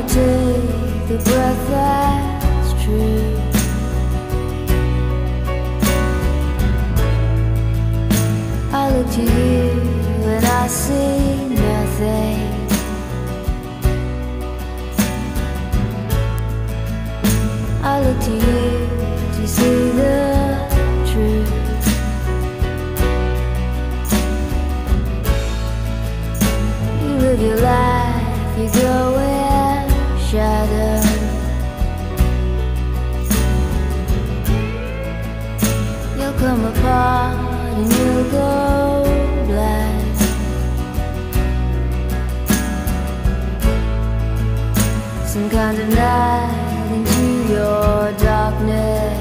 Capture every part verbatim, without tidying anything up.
take the breath that's true. I look to you and I see nothing. I look to you to see the truth. You live your life, you go in shadow. You'll come apart and you'll go black. Some kind of night into your darkness.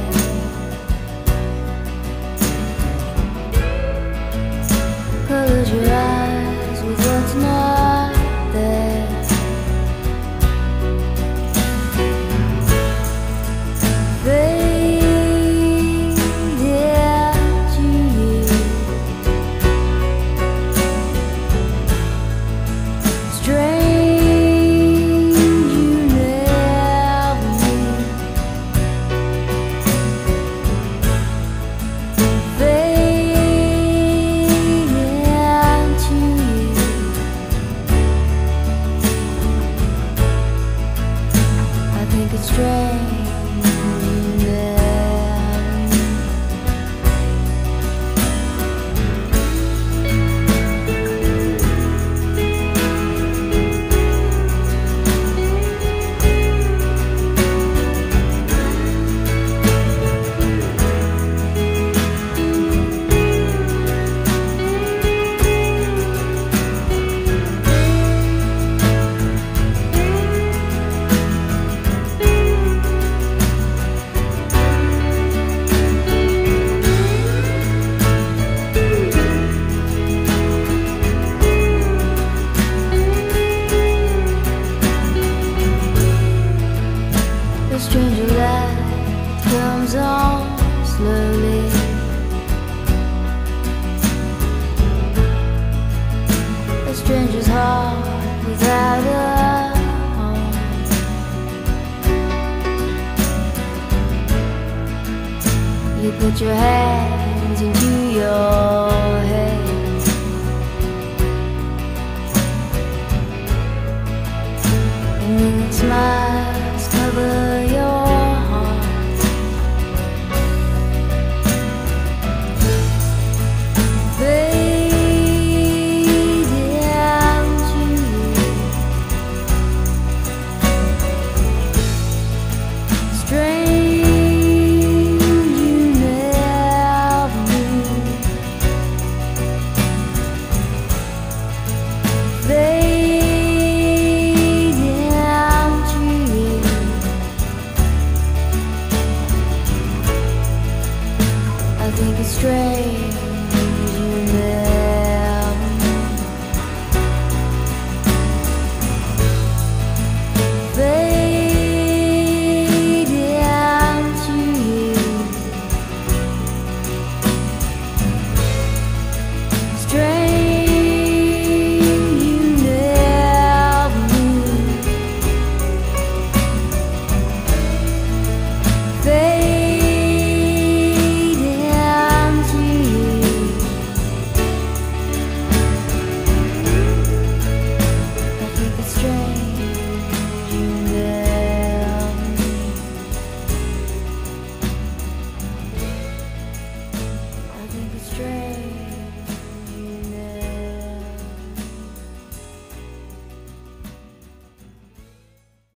Close your eyes with what's not there. Fade into you. Strange you never knew. Fade into you. I think it's strange you never knew. The stranger light comes on slowly. A stranger's heart without a home. You put your hands into your head. And then it smiles.